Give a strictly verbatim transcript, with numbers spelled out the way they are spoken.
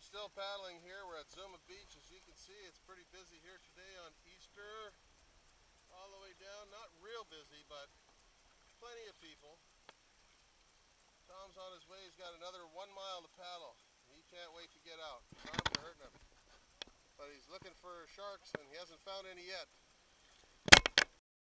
still paddling here. We're at Zuma Beach. As you can see, it's pretty busy here today on Easter. All the way down, not real busy, but plenty of people. Tom's on his way. He's got another one mile to paddle. He can't wait to get out. His arms are hurting him. But he's looking for sharks and he hasn't found any yet.